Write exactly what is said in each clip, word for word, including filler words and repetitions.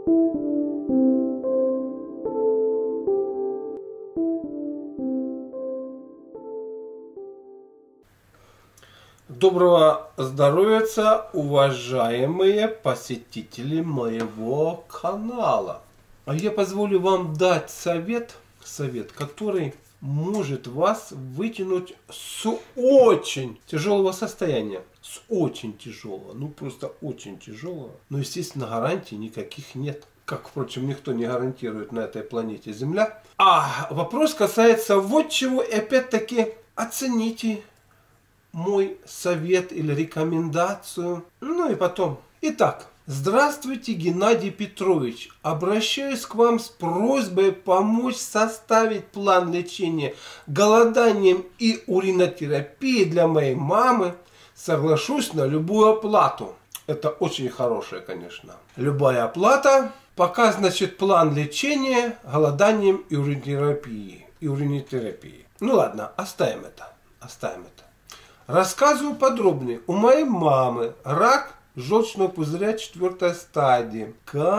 Доброго здоровья, уважаемые посетители моего канала. А я позволю вам дать совет, совет, который может вас вытянуть с очень тяжелого состояния. С очень тяжелого, ну просто очень тяжелого. Но, естественно, гарантий никаких нет. Как, впрочем, никто не гарантирует на этой планете Земля. А вопрос касается вот чего. И опять-таки оцените мой совет или рекомендацию. Ну и потом. Итак, здравствуйте, Геннадий Петрович. Обращаюсь к вам с просьбой помочь составить план лечения голоданием и уринотерапией для моей мамы. Соглашусь на любую оплату. Это очень хорошее, конечно. Любая оплата. Пока, значит, план лечения голоданием и уринотерапией. И уринотерапией. Ну ладно, оставим это. Оставим это. Рассказываю подробнее. У моей мамы рак желчного пузыря четвертой стадии.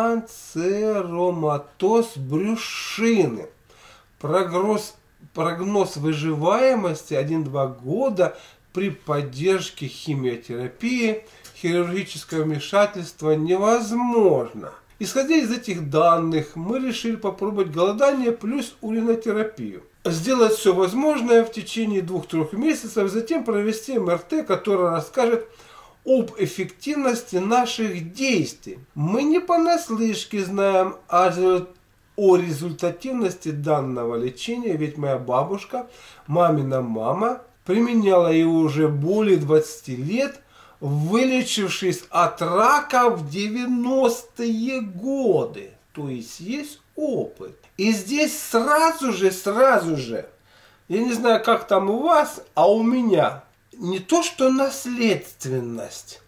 Канцероматоз брюшины. Прогноз, прогноз выживаемости один-два года при поддержке химиотерапии. Хирургическое вмешательство невозможно. Исходя из этих данных, мы решили попробовать голодание плюс уринотерапию. Сделать все возможное в течение двух-трех месяцев, затем провести эм эр тэ, которое расскажет об эффективности наших действий. Мы не понаслышке знаем о, о результативности данного лечения, ведь моя бабушка, мамина мама, применяла его уже более двадцати лет, вылечившись от рака в девяностые годы. То есть есть опыт. И здесь сразу же, сразу же, я не знаю, как там у вас, а у меня, не то что наследственность,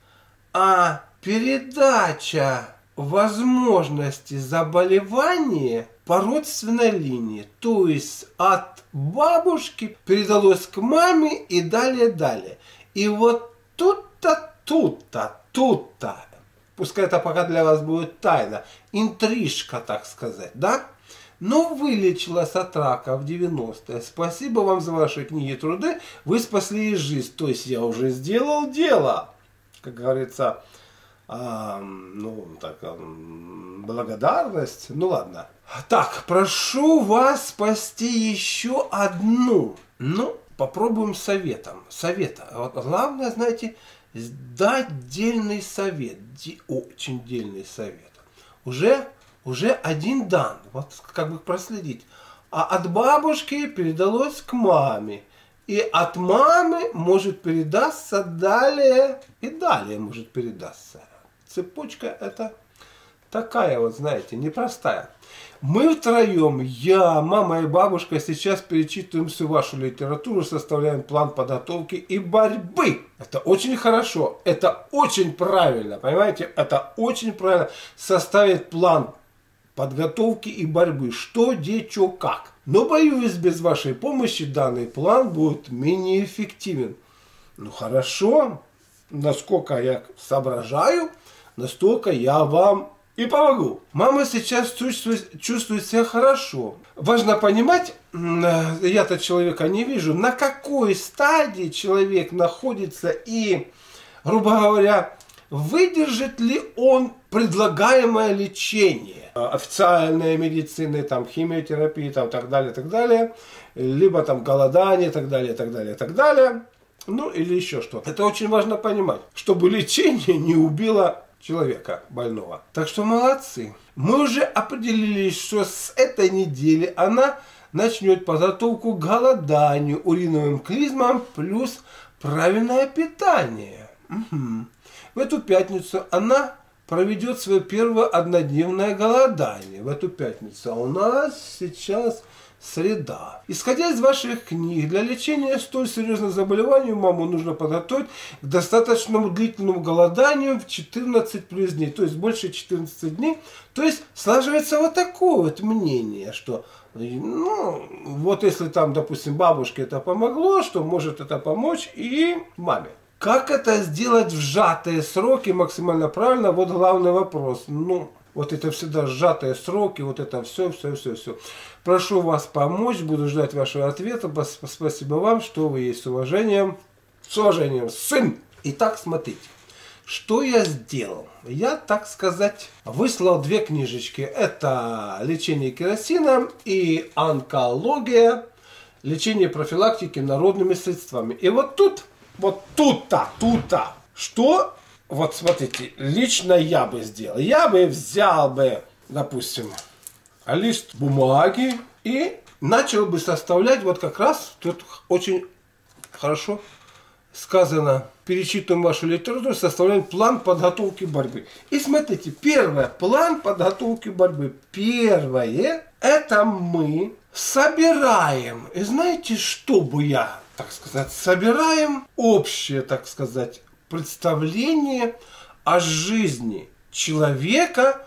а передача возможности заболевания по родственной линии. То есть от бабушки передалось к маме и далее, далее. И вот тут-то, тут-то, тут-то, пускай это пока для вас будет тайна, интрижка, так сказать, да? Но вылечилась от рака в девяностые. Спасибо вам за ваши книги и труды. Вы спасли ей жизнь. То есть я уже сделал дело. Как говорится, а, ну, так, а, благодарность. Ну ладно. Так, прошу вас спасти еще одну. Ну, попробуем советом. Совета. Вот главное, знаете, дать дельный совет. Очень дельный совет. Уже... Уже один дан, вот как бы проследить. А от бабушки передалось к маме. И от мамы может передаться далее. И далее может передаться. Цепочка это такая вот, знаете, непростая. Мы втроем, я, мама и бабушка, сейчас перечитываем всю вашу литературу, составляем план подготовки и борьбы. Это очень хорошо, это очень правильно, понимаете? Это очень правильно составить план подготовки и борьбы. Что, где, что, как. Но боюсь, без вашей помощи данный план будет менее эффективен. Ну хорошо, насколько я соображаю, настолько я вам и помогу. Мама сейчас чувствует, чувствует себя хорошо. Важно понимать, я-то человека не вижу, на какой стадии человек находится и, грубо говоря, выдержит ли он предлагаемое лечение. Официальной медицины, там, химиотерапии, там, так далее, так далее. Либо там голодание, так далее, так далее, так далее. Ну, или еще что-то. Это очень важно понимать, чтобы лечение не убило человека больного. Так что молодцы. Мы уже определились, что с этой недели она начнет подготовку к голоданию, уриновым клизмам плюс правильное питание. Угу. В эту пятницу она проведет свое первое однодневное голодание. В эту пятницу. А у нас сейчас среда. Исходя из ваших книг, для лечения столь серьезного заболевания маму нужно подготовить к достаточному длительному голоданию в четырнадцать плюс дней. То есть больше четырнадцати дней. То есть слаживается вот такое вот мнение, что ну, вот если там, допустим, бабушке это помогло, что может это помочь и маме. Как это сделать в сжатые сроки максимально правильно? Вот главный вопрос. Ну, Вот это всегда сжатые сроки, вот это все, все, все, все. Прошу вас помочь, буду ждать вашего ответа. Спасибо вам, что вы есть с уважением. С уважением, сын! Итак, смотрите, что я сделал. Я, так сказать, выслал две книжечки. Это «Лечение керосином» и «Онкология. Лечение профилактики народными средствами». И вот тут, вот тут-то, тут-то, что, вот смотрите, лично я бы сделал. Я бы взял бы, допустим, лист бумаги и начал бы составлять, вот как раз тут очень хорошо сказано, перечитываем вашу литературу, составляем план подготовки борьбы. И смотрите, первое, план подготовки борьбы. Первое, это мы собираем. И знаете, что бы я, так сказать, собираем общее, так сказать, представление о жизни человека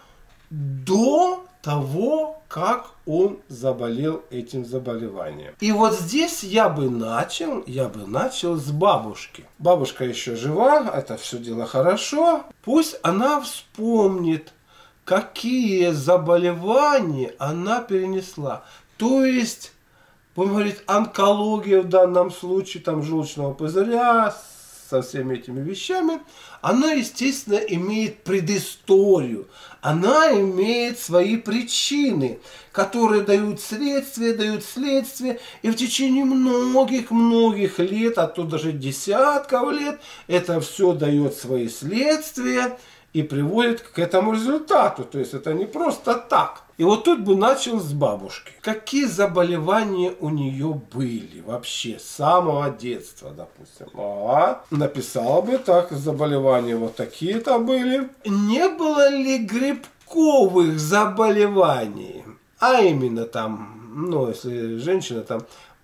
до того, как он заболел этим заболеванием. И вот здесь я бы начал, я бы начал с бабушки. Бабушка еще жива, это все дело хорошо. Пусть она вспомнит, какие заболевания она перенесла. То есть, будем говорить, онкология в данном случае, там желчного пузыря, со всеми этими вещами, она, естественно, имеет предысторию. Она имеет свои причины, которые дают следствие, дают следствие. И в течение многих-многих лет, а то даже десятков лет, это все дает свои следствия и приводит к этому результату. То есть это не просто так. И вот тут бы начал с бабушки. Какие заболевания у нее были вообще с самого детства, допустим. А, написал бы так, заболевания вот такие-то были. Не было ли грибковых заболеваний? А именно там, ну, если женщина там,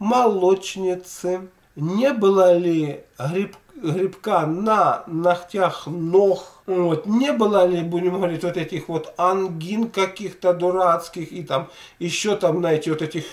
молочницы. Не было ли гриб, грибка на ногтях ног? Вот. Не было ли, будем говорить, вот этих вот ангин каких-то дурацких и там еще там, знаете, вот этих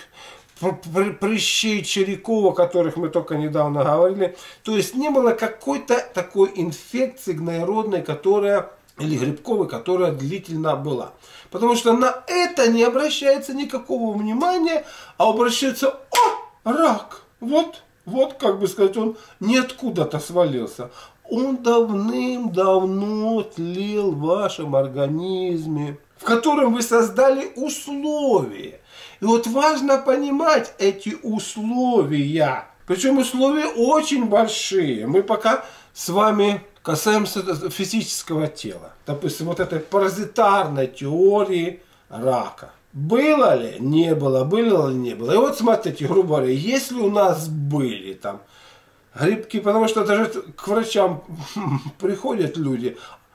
прыщей Черякова, о которых мы только недавно говорили. То есть не было какой-то такой инфекции гноеродной, которая, или грибковой, которая длительно была. Потому что на это не обращается никакого внимания, а обращается: о, рак, вот. Вот, как бы сказать, он не откуда-то свалился. Он давным-давно тлел в вашем организме, в котором вы создали условия. И вот важно понимать эти условия. Причем условия очень большие. Мы пока с вами касаемся физического тела. Допустим, вот этой паразитарной теории рака. Было ли? Не было. Было ли? Не было. И вот смотрите, грубо говоря, если у нас были там грибки, потому что даже к врачам приходят люди,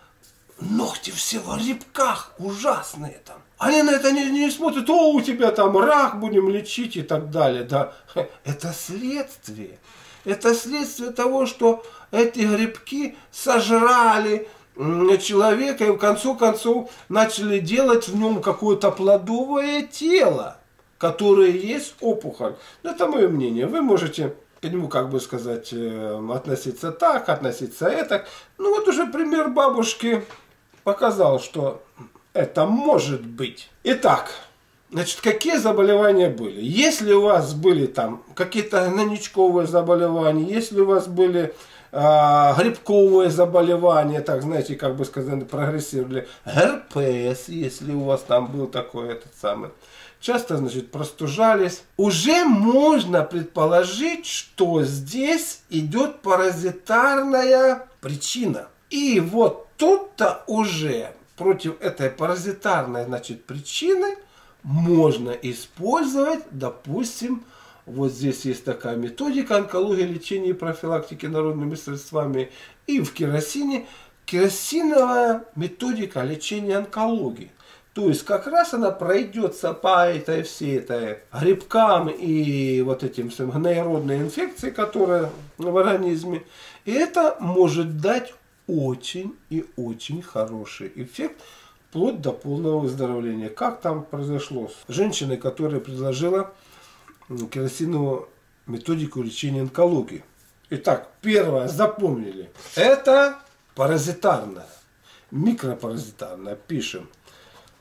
ногти все в грибках, ужасные там. Они на это не, не смотрят: о, у тебя там рак, будем лечить и так далее. Да, это следствие. Это следствие того, что эти грибки сожрали человека и в конце концов начали делать в нем какое-то плодовое тело, которое есть опухоль. Но это мое мнение. Вы можете к нему, как бы сказать, относиться так, относиться это. Ну вот уже пример бабушки показал, что это может быть. Итак, значит, какие заболевания были? Если у вас были там какие-то гнойничковые заболевания, если у вас были грибковые заболевания, так, знаете, как бы сказать, прогрессировали, герпес, если у вас там был такой этот самый, часто, значит, простужались, уже можно предположить, что здесь идет паразитарная причина. И вот тут-то уже против этой паразитарной, значит, причины можно использовать, допустим, вот здесь есть такая методика: онкология, лечения и профилактики народными средствами. И в керосине керосиновая методика лечения онкологии. То есть как раз она пройдется по этой всей этой грибкам и вот этим гноеродной инфекции, которая в организме. И это может дать очень и очень хороший эффект, вплоть до полного выздоровления. Как там произошло с женщиной, которая предложила керосиновую методику лечения онкологии. Итак, первое, запомнили. Это паразитарная, микропаразитарная. Пишем.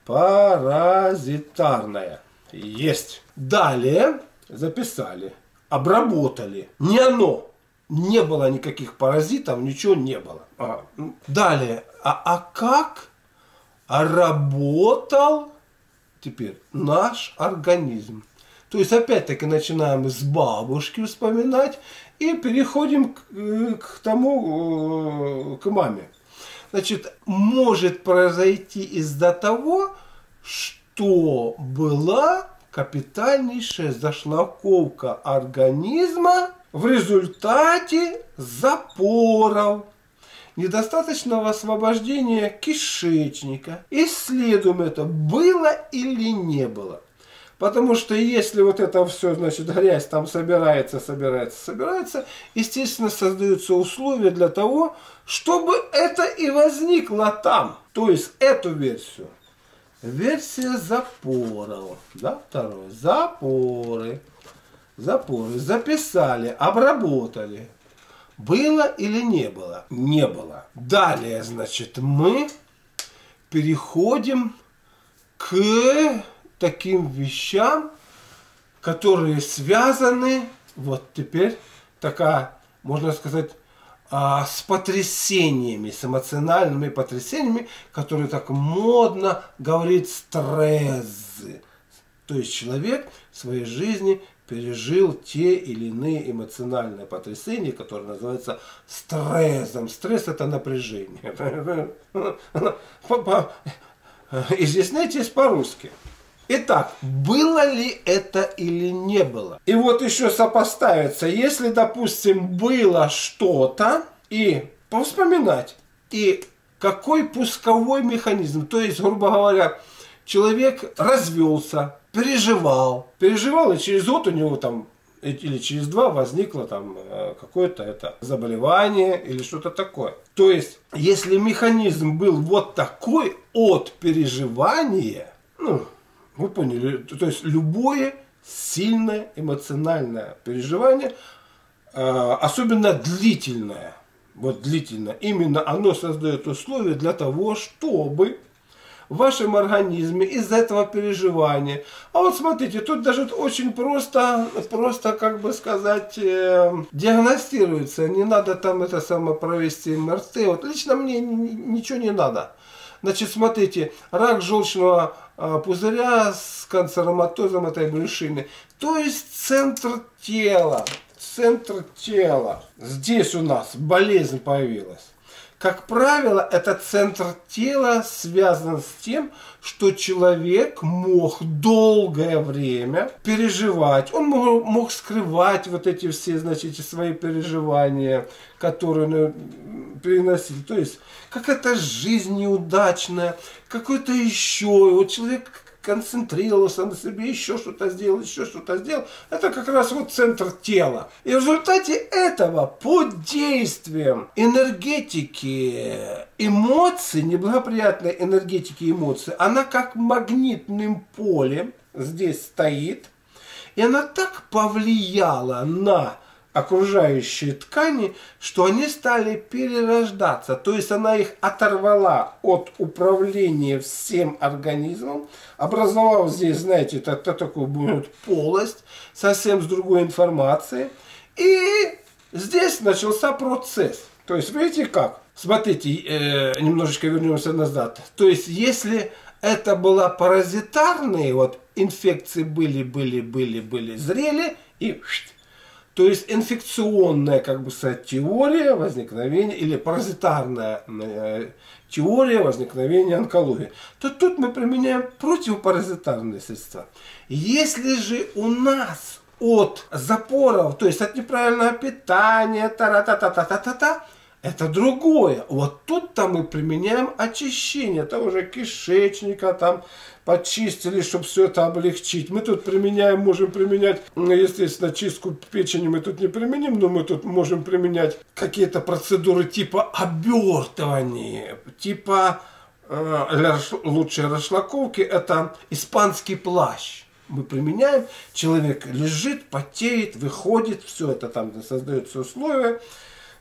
Паразитарная. Есть. Далее записали, обработали. Не оно. Не было никаких паразитов, ничего не было. Ага. Далее. А, а как работал теперь наш организм? То есть опять-таки начинаем с бабушки вспоминать и переходим к, к тому, к маме. Значит, может произойти из-за того, что была капитальнейшая зашлаковка организма в результате запоров, недостаточного освобождения кишечника. Исследуем это, было или не было. Потому что если вот это все, значит, грязь там собирается, собирается, собирается, естественно, создаются условия для того, чтобы это и возникло там. То есть эту версию. Версия запоров. Да, второе. Запоры. Запоры. Записали, обработали. Было или не было? Не было. Далее, значит, мы переходим к таким вещам, которые связаны, вот теперь такая, можно сказать, с потрясениями, с эмоциональными потрясениями, которые так модно говорит стресс. То есть человек в своей жизни пережил те или иные эмоциональные потрясения, которые называются стрессом. Стресс – это напряжение. Изъясняйтесь по-русски. Итак, было ли это или не было? И вот еще сопоставиться, если, допустим, было что-то, и повспоминать, и какой пусковой механизм, то есть, грубо говоря, человек развелся, переживал, переживал, и через год у него там, или через два возникло там какое-то это заболевание или что-то такое. То есть, если механизм был вот такой от переживания, ну, вы поняли, то есть любое сильное эмоциональное переживание, особенно длительное, вот длительное, именно оно создает условия для того, чтобы в вашем организме из-за этого переживания. А вот смотрите, тут даже очень просто, просто как бы сказать, э, диагностируется. Не надо там это самое провести эм эр тэ. Вот лично мне ничего не надо. Значит, смотрите, рак желчного пузыря с канцероматозом этой брюшины. То есть центр тела. Центр тела. Здесь у нас болезнь появилась. Как правило, этот центр тела связан с тем, что человек мог долгое время переживать. Он мог, мог скрывать вот эти все, значит, свои переживания, которые он переносил. То есть, какая-то жизнь неудачная, какой-то еще. Вот человек концентрировался на себе, еще что-то сделал, еще что-то сделал. Это как раз вот центр тела. И в результате этого, под действием энергетики, эмоций, неблагоприятной энергетики эмоций, она как магнитным полем здесь стоит. И она так повлияла на окружающие ткани, что они стали перерождаться. То есть она их оторвала от управления всем организмом, образовав здесь, знаете, это, это такую будет полость, совсем с другой информацией. И здесь начался процесс. То есть, видите как? Смотрите, э, немножечко вернемся назад. То есть, если это была паразитарные, вот инфекции были, были, были, были, зрели и... То есть инфекционная, как бы сказать, теория возникновения или паразитарная э, теория возникновения онкологии. То тут мы применяем противопаразитарные средства. Если же у нас от запоров, то есть от неправильного питания, та-та-та-та-та-та-та, это другое. Вот тут-то мы применяем очищение того же кишечника, там почистили, чтобы все это облегчить. Мы тут применяем, можем применять, естественно, чистку печени мы тут не применим, но мы тут можем применять какие-то процедуры типа обертывания, типа э, для лучшей расшлаковки, это испанский плащ. Мы применяем, человек лежит, потеет, выходит, все это там создаются условия.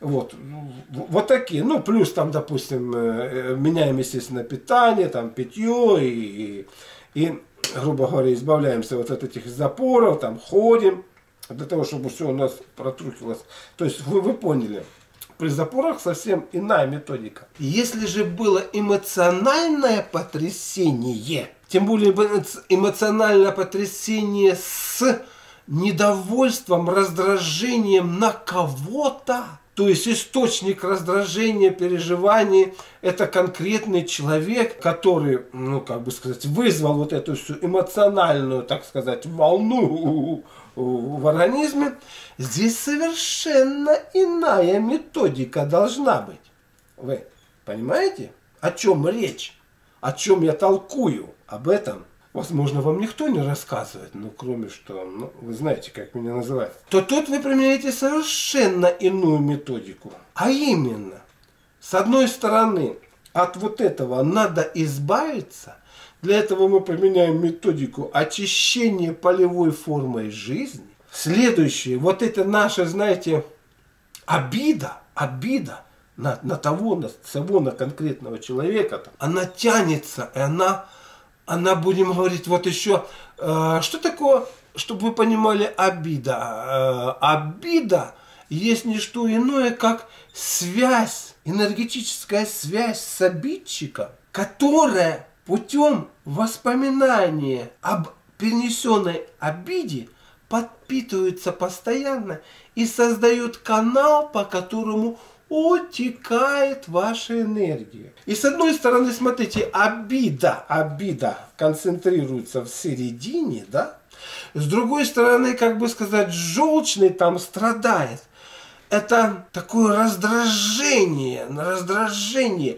Вот, вот такие. Ну, плюс там, допустим, меняем, естественно, питание, там, питье и, и, грубо говоря, избавляемся вот от этих запоров, там, ходим, для того, чтобы все у нас протрухивалось. То есть, вы, вы поняли, при запорах совсем иная методика. Если же было эмоциональное потрясение, тем более эмоциональное потрясение с недовольством, раздражением на кого-то, то есть источник раздражения, переживаний, это конкретный человек, который, ну, как бы сказать, вызвал вот эту всю эмоциональную, так сказать, волну в организме, здесь совершенно иная методика должна быть. Вы понимаете, о чем речь? О чем я толкую? Об этом, возможно, вам никто не рассказывает, ну, кроме что, ну, вы знаете, как меня называют. То тут вы применяете совершенно иную методику. А именно, с одной стороны, от вот этого надо избавиться. Для этого мы применяем методику очищения полевой формой жизни. Следующее, вот это наша, знаете, обида, обида на, на того, на того, на конкретного человека, там, она тянется, и она, она, будем говорить, вот еще, э, что такое, чтобы вы понимали, обида? Э, обида есть не что иное, как связь, энергетическая связь с обидчиком, которая путем воспоминания об перенесенной обиде подпитывается постоянно и создает канал, по которому утекает ваша энергия. И с одной стороны, смотрите, обида, обида концентрируется в середине, да? С другой стороны, как бы сказать, желчный там страдает. Это такое раздражение, раздражение,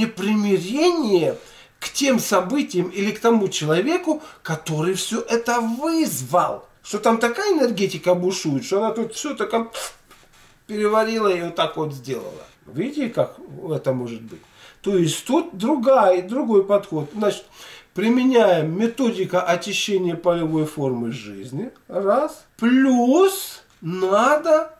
непримирение к тем событиям или к тому человеку, который все это вызвал. Что там такая энергетика бушует, что она тут все так переварила и вот так вот сделала. Видите, как это может быть? То есть тут другая, другой подход. Значит, применяем методика очищения полевой формы жизни. Раз. Плюс надо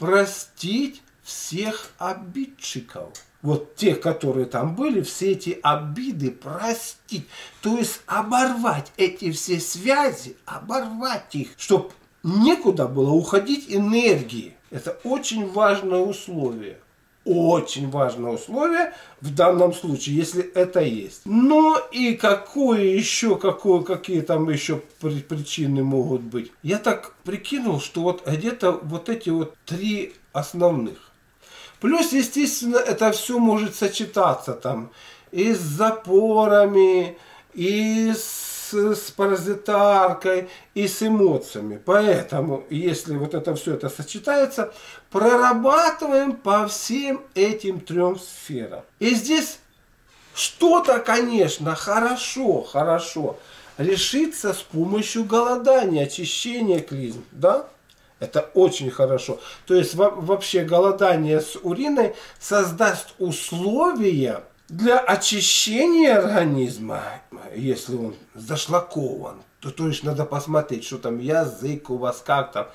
простить всех обидчиков. Вот тех, которые там были, все эти обиды простить. То есть оборвать эти все связи, оборвать их, чтобы некуда было уходить энергии. Это очень важное условие. Очень важное условие в данном случае, если это есть. Но и какое еще, какое, какие там еще причины могут быть? Я так прикинул, что вот где-то вот эти вот три основных. Плюс, естественно, это все может сочетаться там и с запорами, и с, с паразитаркой, и с эмоциями. Поэтому, если вот это все это сочетается, прорабатываем по всем этим трем сферам. И здесь что-то, конечно, хорошо, хорошо решится с помощью голодания, очищения клизм, да? Это очень хорошо. То есть вообще голодание с уриной создаст условия для очищения организма. Если он зашлакован, то, то есть надо посмотреть, что там язык у вас, как там,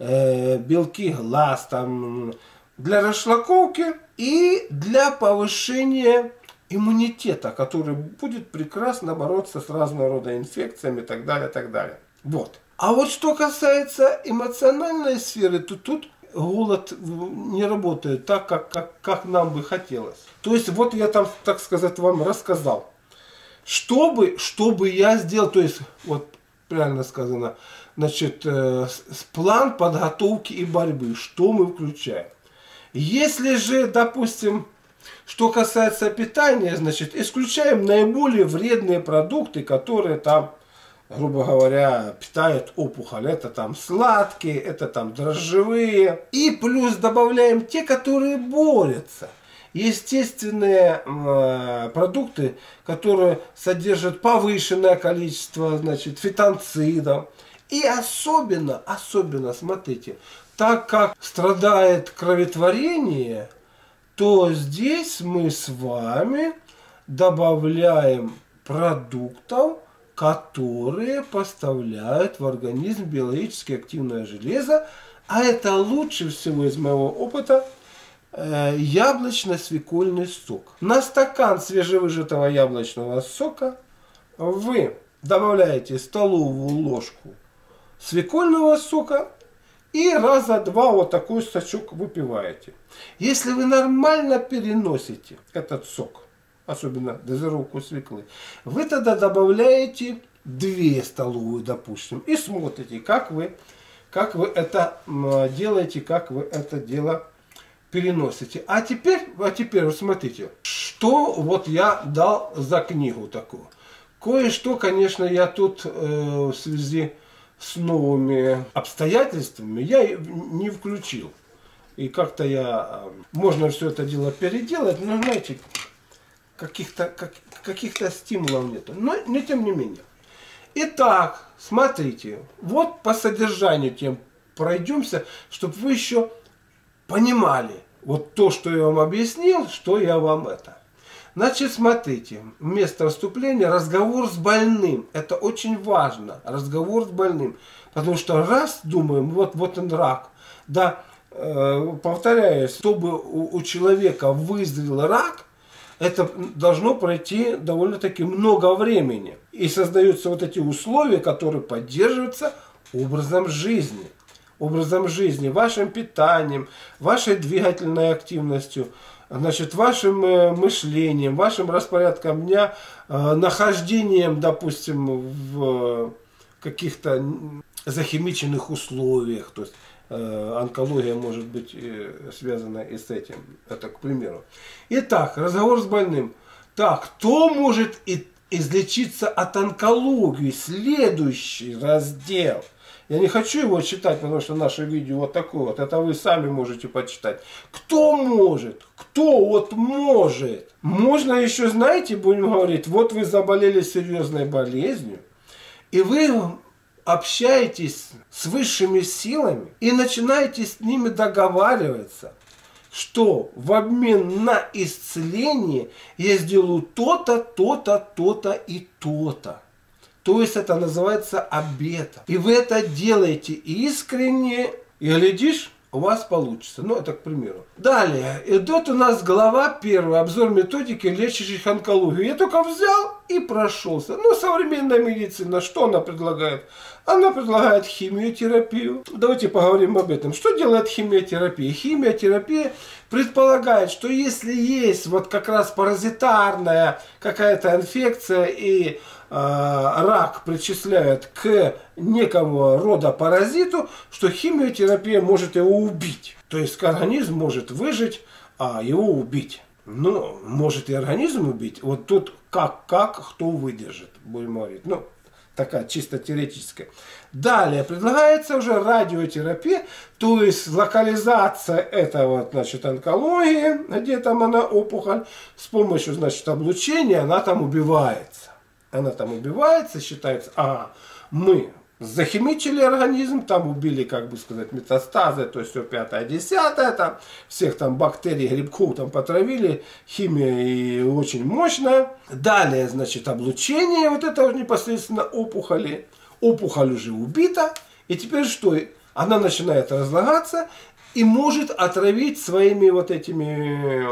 э, белки глаз, там, для расшлаковки и для повышения иммунитета, который будет прекрасно бороться с разного рода инфекциями и так далее, так далее. Вот. А вот что касается эмоциональной сферы, то тут голод не работает так, как, как, как нам бы хотелось. То есть вот я там, так сказать, вам рассказал. Чтобы, чтобы я сделал, то есть, вот правильно сказано, значит, э, план подготовки и борьбы, что мы включаем. Если же, допустим, что касается питания, значит, исключаем наиболее вредные продукты, которые там, грубо говоря, питают опухоль. Это там сладкие, это там дрожжевые. И плюс добавляем те, которые борются. Естественные э, продукты, которые содержат повышенное количество, значит, фитонцидов. И особенно, особенно, смотрите, так как страдает кроветворение, то здесь мы с вами добавляем продуктов, которые поставляют в организм биологически активное железо, а это лучше всего из моего опыта э, яблочно-свекольный сок. На стакан свежевыжатого яблочного сока вы добавляете столовую ложку свекольного сока и раза два вот такой сочок выпиваете. Если вы нормально переносите этот сок, особенно дозировку свеклы, вы тогда добавляете две столовые, допустим, и смотрите, как вы, как вы это делаете, как вы это дело переносите. А теперь, а теперь вот смотрите, что вот я дал за книгу такую. Кое-что, конечно, я тут э, в связи с новыми обстоятельствами я не включил. И как-то я... Можно все это дело переделать, но, знаете, каких-то как, каких-то стимулов нет. Но, но тем не менее. Итак, смотрите. Вот по содержанию тем пройдемся, чтобы вы еще понимали. Вот то, что я вам объяснил, что я вам это... Значит, смотрите, вместо вступления разговор с больным. Это очень важно, разговор с больным. Потому что раз думаем, вот, вот он рак. Да, э, повторяюсь, чтобы у, у человека выздоровел рак, это должно пройти довольно-таки много времени. И создаются вот эти условия, которые поддерживаются образом жизни. Образом жизни, вашим питанием, вашей двигательной активностью, значит, вашим мышлением, вашим распорядком дня, нахождением, допустим, в каких-то захимиченных условиях. То есть онкология может быть связана и с этим. Это к примеру. Итак, разговор с больным. Так, кто может излечиться от онкологии? Следующий раздел. Я не хочу его читать, потому что наше видео вот такое вот. Это вы сами можете почитать. Кто может? Кто вот может? Можно еще, знаете, будем говорить, вот вы заболели серьезной болезнью, и вы общаетесь с высшими силами и начинаете с ними договариваться, что в обмен на исцеление я сделаю то-то, то-то, то-то и то-то. То есть это называется обетом. И вы это делаете искренне, и глядишь, у вас получится. Ну, это к примеру. Далее, идет у нас глава первая, обзор методики, лечащих онкологию. Я только взял и прошелся. Ну, современная медицина, что она предлагает? Она предлагает химиотерапию. Давайте поговорим об этом. Что делает химиотерапия? Химиотерапия предполагает, что если есть вот как раз паразитарная какая-то инфекция и рак причисляют к некому рода паразиту, что химиотерапия может его убить. То есть организм может выжить, а его убить. Ну, может и организм убить. Вот тут как, как кто выдержит, будем говорить. Ну, такая чисто теоретическая. Далее предлагается уже радиотерапия, то есть локализация этого, значит, онкологии, где там она опухоль, с помощью, значит, облучения она там убивается. Она там убивается, считается, а мы захимичили организм, там убили, как бы сказать, метастазы, то есть все пятое, десятое, там, всех там бактерий, грибков там потравили, химия и очень мощная. Далее, значит, облучение, вот это уже непосредственно опухоли. Опухоль уже убита, и теперь что? Она начинает разлагаться и может отравить своими вот этими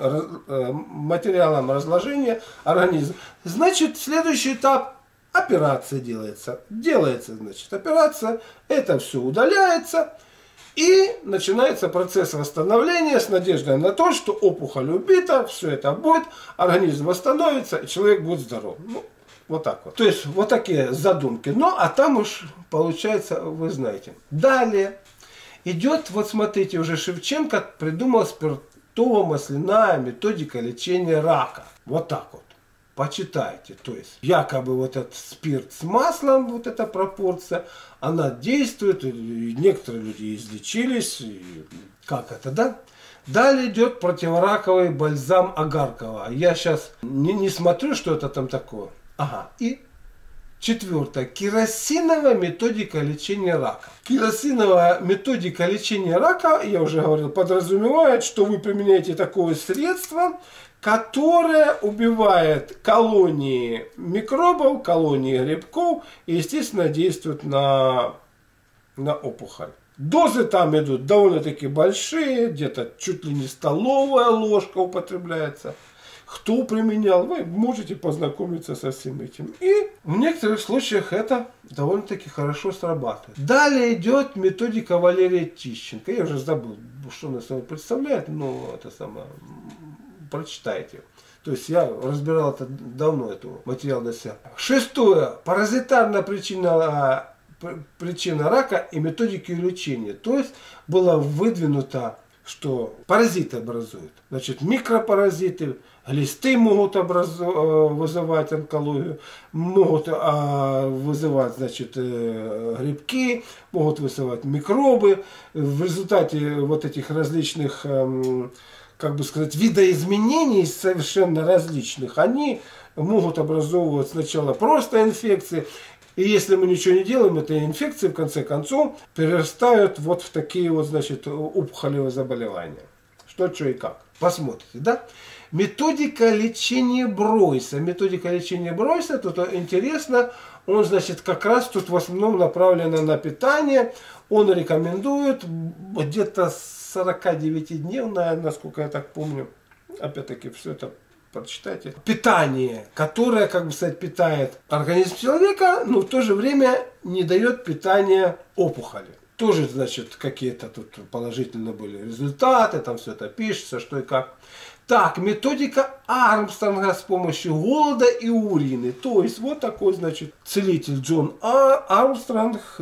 материалом разложения организм. Значит, следующий этап — операция делается. Делается, значит, операция, это все удаляется, и начинается процесс восстановления с надеждой на то, что опухоль убита, все это будет, организм восстановится, и человек будет здоров. Ну, вот так вот. То есть, вот такие задумки. Ну, а там уж получается, вы знаете. Далее идет, вот смотрите, уже Шевченко придумал спиртово-масляная методика лечения рака. Вот так вот. Почитайте. То есть, якобы вот этот спирт с маслом, вот эта пропорция, она действует, и некоторые люди излечились. И как это, да? Далее идет противораковый бальзам Агаркова. Я сейчас не, не смотрю, что это там такое. Ага. И четвертое. Керосиновая методика лечения рака. Керосиновая методика лечения рака, я уже говорил, подразумевает, что вы применяете такое средство, которое убивает колонии микробов, колонии грибков и, естественно, действует на, на опухоль. Дозы там идут довольно-таки большие, где-то чуть ли не столовая ложка употребляется. Кто применял, вы можете познакомиться со всем этим. И в некоторых случаях это довольно-таки хорошо срабатывает. Далее идет методика Валерия Тищенко. Я уже забыл, что она собой представляет, но это самое, прочитайте. То есть я разбирал это давно, эту материал для себя. Шестое. Паразитарная причина, причина рака и методики лечения. То есть было выдвинуто, что паразиты образуют. Значит, микропаразиты, глисты могут образу, вызывать онкологию, могут а, вызывать, значит, грибки, могут вызывать микробы. В результате вот этих различных, как бы сказать, видоизменений совершенно различных, они могут образовывать сначала просто инфекции. И если мы ничего не делаем, эти инфекции в конце концов перерастают вот в такие вот, значит, опухолевые заболевания. Что, что и как. Посмотрите, да? Методика лечения Бройса. Методика лечения Бройса, тут интересно, он, значит, как раз тут в основном направлен на питание. Он рекомендует где-то сорокадевятидневное, насколько я так помню, опять-таки все это прочитайте. Питание, которое, как бы сказать, питает организм человека, но в то же время не дает питания опухоли. Тоже, значит, какие-то тут положительные были результаты, там все это пишется, что и как. Так, методика Армстронга с помощью голода и урины. То есть, вот такой, значит, целитель Джон Армстронг э,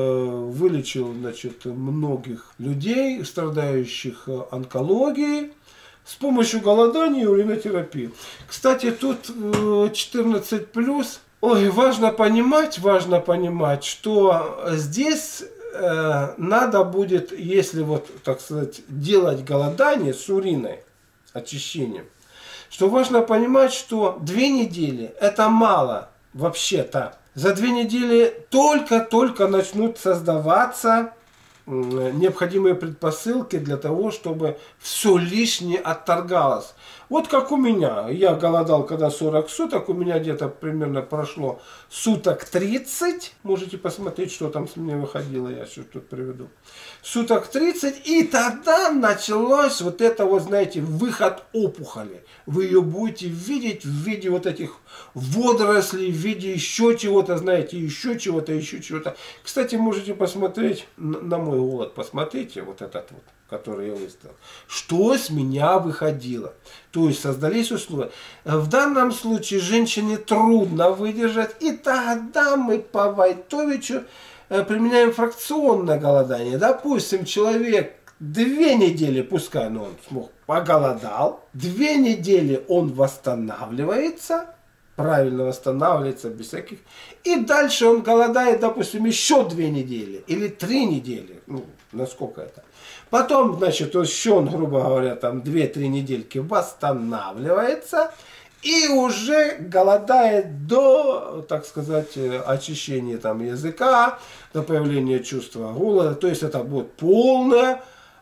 вылечил, значит, многих людей, страдающих онкологией, с помощью голодания и уринотерапии. Кстати, тут четырнадцать плюс. Ой, важно понимать, важно понимать, что здесь э, надо будет, если вот, так сказать, делать голодание с уриной, очищением, что важно понимать, что две недели это мало вообще-то. За две недели только-только начнут создаваться необходимые предпосылки для того, чтобы все лишнее отторгалось. Вот как у меня. Я голодал когда сорок суток, у меня где-то примерно прошло суток тридцать. Можете посмотреть, что там с меня выходило, я сейчас тут приведу. Суток тридцать, и тогда началось вот это вот, знаете, выход опухоли. Вы ее будете видеть в виде вот этих водорослей, в виде еще чего-то, знаете, еще чего-то, еще чего-то. Кстати, можете посмотреть на мой голод, посмотрите, вот этот вот, который я выставил. Что с меня выходило. То есть создались условия. В данном случае женщине трудно выдержать, и тогда мы по Войтовичу применяем фракционное голодание. Допустим, человек две недели, пускай ну, он смог, поголодал, две недели он восстанавливается, правильно восстанавливается, без всяких, и дальше он голодает, допустим, еще две недели или три недели, ну, насколько это. Потом, значит, еще он, грубо говоря, там две-три недельки восстанавливается и уже голодает до, так сказать, очищения там языка, до появления чувства голода. То есть это будет полное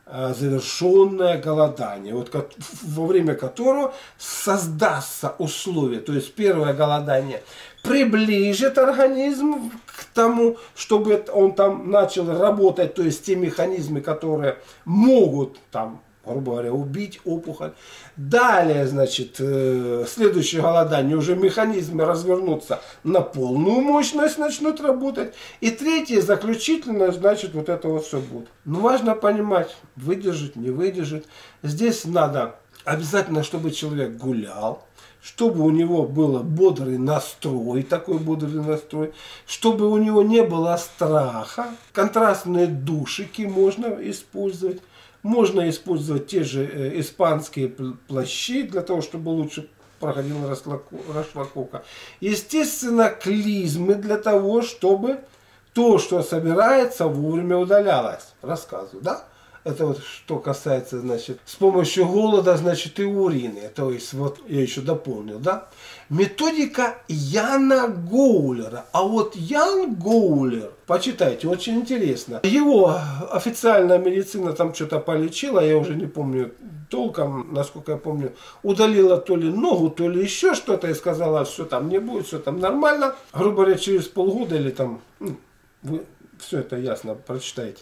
завершенное голодание, вот во время которого создастся условие. То есть первое голодание приближит организм к тому, чтобы он там начал работать, то есть те механизмы, которые могут там, грубо говоря, убить опухоль. Далее, значит, следующее голодание, уже механизмы развернутся на полную мощность, начнут работать. И третье, заключительное, значит, вот это вот все будет. Но важно понимать, выдержит, не выдержит. Здесь надо обязательно, чтобы человек гулял, чтобы у него был бодрый настрой, такой бодрый настрой, чтобы у него не было страха. Контрастные душики можно использовать. Можно использовать те же э, испанские плащи для того, чтобы лучше проходила расшлаковка. Естественно, клизмы для того, чтобы то, что собирается, вовремя удалялось. Рассказываю, да? Это вот что касается, значит, с помощью голода, значит, и урины. То есть, вот я еще дополнил, да? Методика Яна Гоулера. А вот Ян Гоулер, почитайте, очень интересно. Его официальная медицина там что-то полечила, я уже не помню толком, насколько я помню, удалила то ли ногу, то ли еще что-то и сказала, что там не будет, все там нормально. Грубо говоря, через полгода или там, ну, вы все это ясно прочитайте.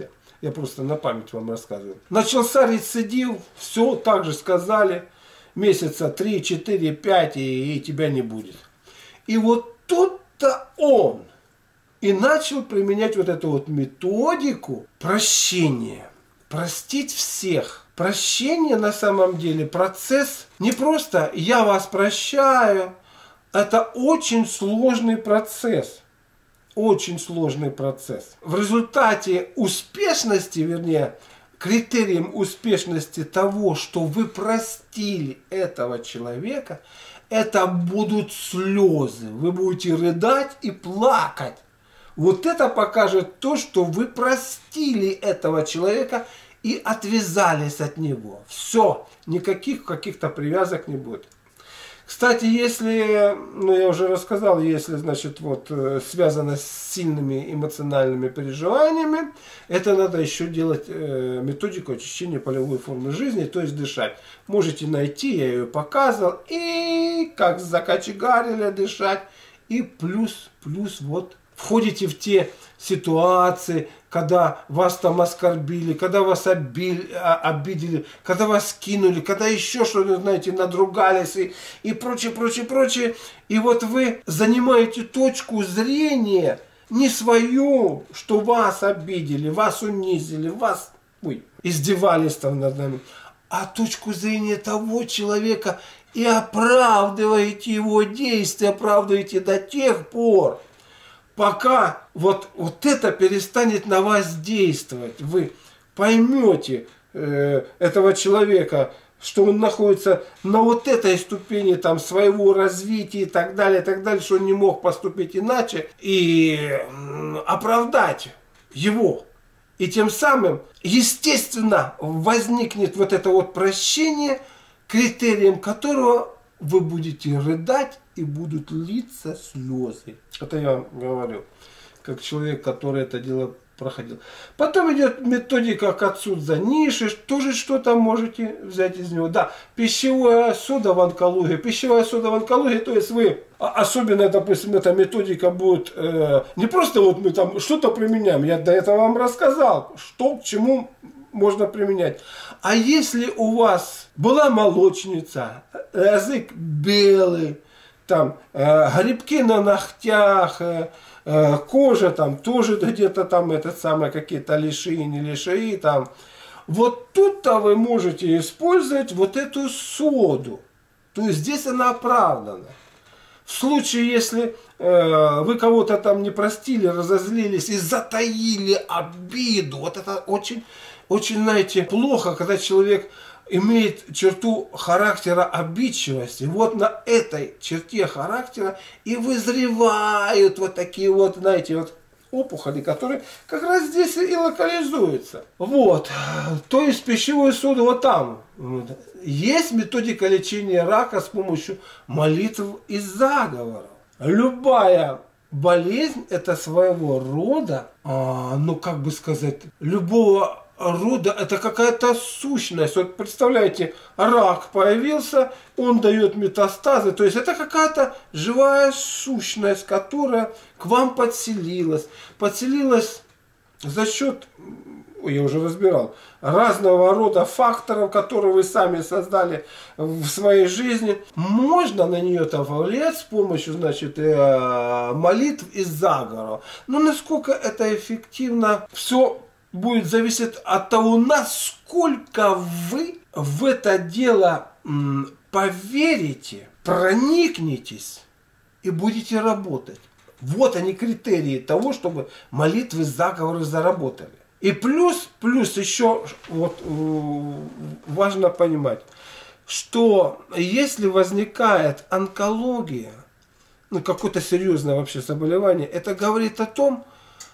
Я просто на память вам рассказываю. Начался рецидив, все так же сказали, месяца три, четыре, пять, и, и тебя не будет. И вот тут-то он и начал применять вот эту вот методику прощения. Простить всех. Прощение на самом деле процесс не просто «я вас прощаю». Это очень сложный процесс. Очень сложный процесс. В результате успешности, вернее, критерием успешности того, что вы простили этого человека, это будут слезы. Вы будете рыдать и плакать. Вот это покажет то, что вы простили этого человека и отвязались от него. Все, никаких каких-то привязок не будет. Кстати, если, ну я уже рассказал, если, значит, вот связано с сильными эмоциональными переживаниями, это надо еще делать э, методику очищения полевой формы жизни, то есть дышать. Можете найти, я ее показывал, и как закочегарили дышать, и плюс, плюс вот входите в те ситуации, когда вас там оскорбили, когда вас обили, обидели, когда вас кинули, когда еще что-то, знаете, надругались и, и прочее, прочее, прочее. И вот вы занимаете точку зрения не свою, что вас обидели, вас унизили, вас ой, издевались там над нами, а точку зрения того человека и оправдываете его действия, оправдываете до тех пор, пока вот, вот это перестанет на вас действовать, вы поймете э, этого человека, что он находится на вот этой ступени там, своего развития и так далее, и так далее, что он не мог поступить иначе, и э, оправдать его. И тем самым, естественно, возникнет вот это вот прощение, критерием которого вы будете рыдать и будут литься слезы. Это я вам говорю, как человек, который это дело проходил. Потом идет методика Кацудза за ниши, тоже что-то можете взять из него. Да, пищевая сода в онкологии. Пищевая сода в онкологии, то есть вы, особенно, допустим, эта методика будет, э, не просто вот мы там что-то применяем, я до этого вам рассказал, что к чему можно применять. А если у вас была молочница, язык белый, там э, грибки на ногтях, э, э, кожа там тоже где-то там этот самый какие-то лишаи, не лишаи там. Вот тут-то вы можете использовать вот эту соду. То есть здесь она оправдана. В случае, если э, вы кого-то там не простили, разозлились и затаили обиду, вот это очень, очень, знаете, плохо, когда человек имеет черту характера обидчивости. Вот на этой черте характера и вызревают вот такие вот, знаете, вот опухоли, которые как раз здесь и локализуются. Вот. То есть пищевую соду вот там. Есть методика лечения рака с помощью молитв и заговоров. Любая болезнь — это своего рода, а, ну как бы сказать, любого рода, это какая-то сущность. Вот представляете, рак появился, он дает метастазы, то есть это какая-то живая сущность, которая к вам подселилась. Подселилась за счет, ой, я уже разбирал, разного рода факторов, которые вы сами создали в своей жизни. Можно на нее там повлиять с помощью, значит, молитв и заговоров. Но насколько это эффективно, все будет зависеть от того, насколько вы в это дело поверите, проникнетесь и будете работать. Вот они критерии того, чтобы молитвы, заговоры заработали. И плюс, плюс еще вот важно понимать, что если возникает онкология, ну какое-то серьезное вообще заболевание, это говорит о том,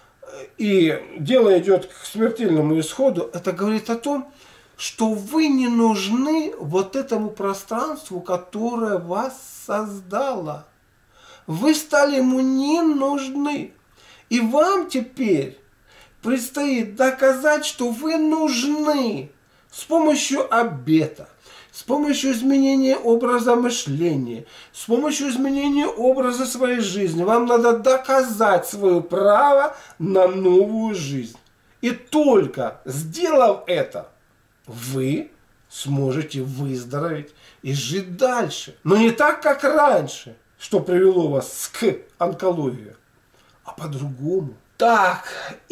и дело идет к смертельному исходу, это говорит о том, что вы не нужны вот этому пространству, которое вас создало. Вы стали ему не нужны. И вам теперь предстоит доказать, что вы нужны с помощью обета, с помощью изменения образа мышления, с помощью изменения образа своей жизни. Вам надо доказать свое право на новую жизнь. И только сделав это, вы сможете выздороветь и жить дальше. Но не так, как раньше, что привело вас к онкологии, а по-другому. Так,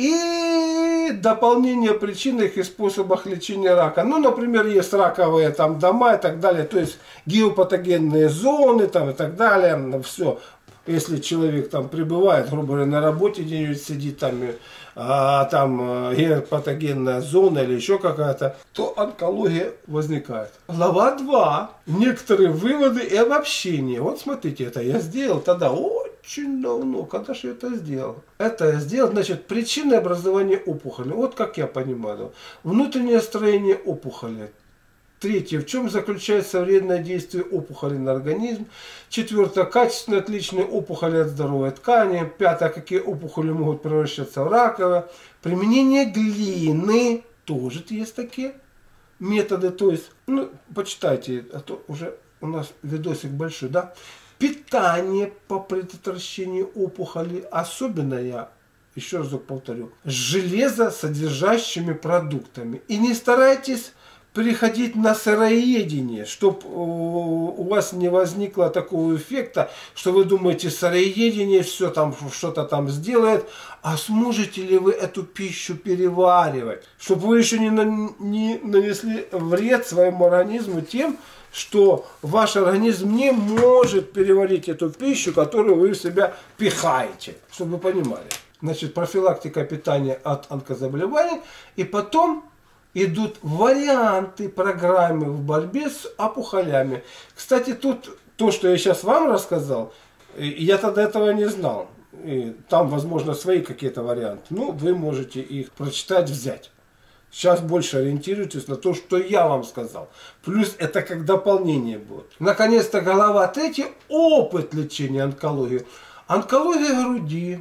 и дополнение о причинах и способах лечения рака. Ну, например, есть раковые там дома и так далее, то есть геопатогенные зоны там и так далее, все. Если человек там пребывает, грубо говоря, на работе где-нибудь сидит, там, а, там геопатогенная зона или еще какая-то, то онкология возникает. Глава два. Некоторые выводы и обобщения. Вот смотрите, это я сделал тогда очень давно. Когда же я это сделал? Это я сделал, значит, причины образования опухоли. Вот как я понимаю. Внутреннее строение опухоли. Третье. В чем заключается вредное действие опухоли на организм? Четвертое. Качественно отличные опухоли от здоровой ткани. Пятое. Какие опухоли могут превращаться в раковые? Применение глины. Тоже есть такие методы. То есть, ну, почитайте, а то уже у нас видосик большой, да? Питание по предотвращению опухоли. Особенно я, еще разок повторю, с железосодержащими продуктами. И не старайтесь переходить на сыроедение, чтобы у вас не возникло такого эффекта, что вы думаете, сыроедение все там что-то там сделает, а сможете ли вы эту пищу переваривать, чтобы вы еще не, на, не нанесли вред своему организму тем, что ваш организм не может переварить эту пищу, которую вы в себя пихаете, чтобы вы понимали. Значит, профилактика питания от онкозаболеваний, и потом идут варианты программы в борьбе с опухолями. Кстати, тут то, что я сейчас вам рассказал, я тогда этого не знал. И там, возможно, свои какие-то варианты. Ну, вы можете их прочитать, взять. Сейчас больше ориентируйтесь на то, что я вам сказал. Плюс это как дополнение будет. Наконец-то глава третья. Опыт лечения онкологии. Онкология груди.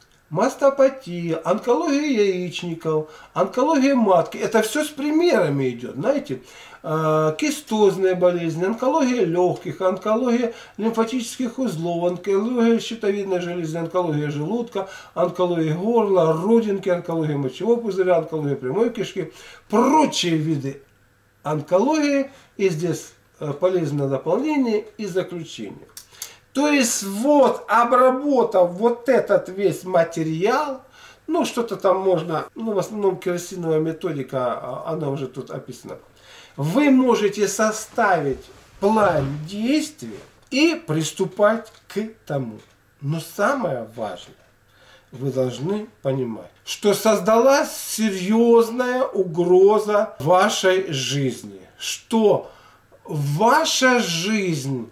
Мастопатия, онкология яичников, онкология матки. Это все с примерами идет, знаете. Кистозные болезни, онкология легких, онкология лимфатических узлов, онкология щитовидной железы, онкология желудка, онкология горла, родинки, онкология мочевого пузыря, онкология прямой кишки, прочие виды онкологии. И здесь полезное дополнение и заключение. То есть вот, обработав вот этот весь материал, ну что-то там можно, ну в основном керосиновая методика, она уже тут описана, вы можете составить план действий и приступать к тому. Но самое важное, вы должны понимать, что создалась серьезная угроза вашей жизни, что ваша жизнь,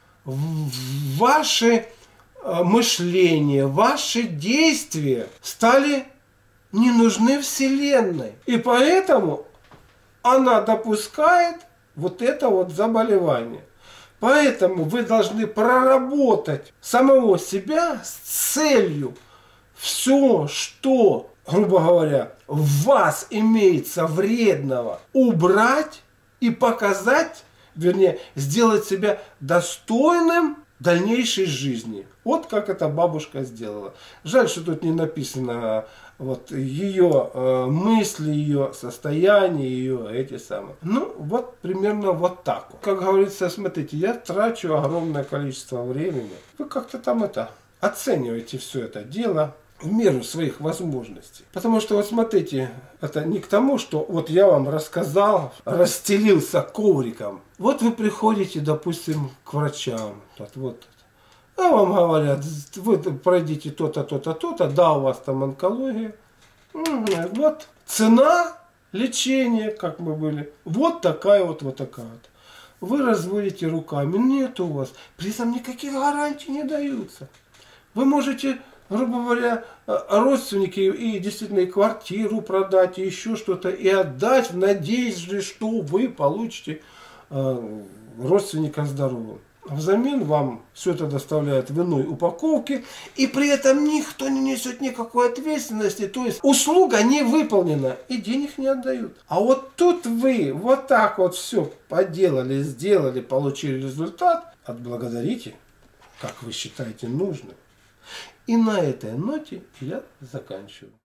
ваше мышление, ваши действия стали не нужны Вселенной. И поэтому она допускает вот это вот заболевание. Поэтому вы должны проработать самого себя с целью все, что, грубо говоря, в вас имеется вредного, убрать и показать, вернее, сделать себя достойным дальнейшей жизни. Вот как эта бабушка сделала. Жаль, что тут не написано вот ее э, мысли, ее состояние, ее эти самые. Ну, вот примерно вот так вот. Как говорится, смотрите, я трачу огромное количество времени. Вы как-то там это оцениваете все это дело в меру своих возможностей. Потому что, вот смотрите, это не к тому, что вот я вам рассказал, расстелился ковриком. Вот вы приходите, допустим, к врачам. Вот, вот. А вам говорят, вы пройдите то-то, то-то, то-то, да, у вас там онкология. Вот цена лечения, как мы были, вот такая вот, вот такая вот. Вы разводите руками, нет у вас. При этом никаких гарантий не даются. Вы можете, грубо говоря, родственники и действительно и квартиру продать, и еще что-то, и отдать в надежде, что вы получите э, родственника здоровым. Взамен вам все это доставляют в иной упаковке, и при этом никто не несет никакой ответственности. То есть услуга не выполнена, и денег не отдают. А вот тут вы вот так вот все поделали, сделали, получили результат, отблагодарите, как вы считаете нужным. И на этой ноте я заканчиваю.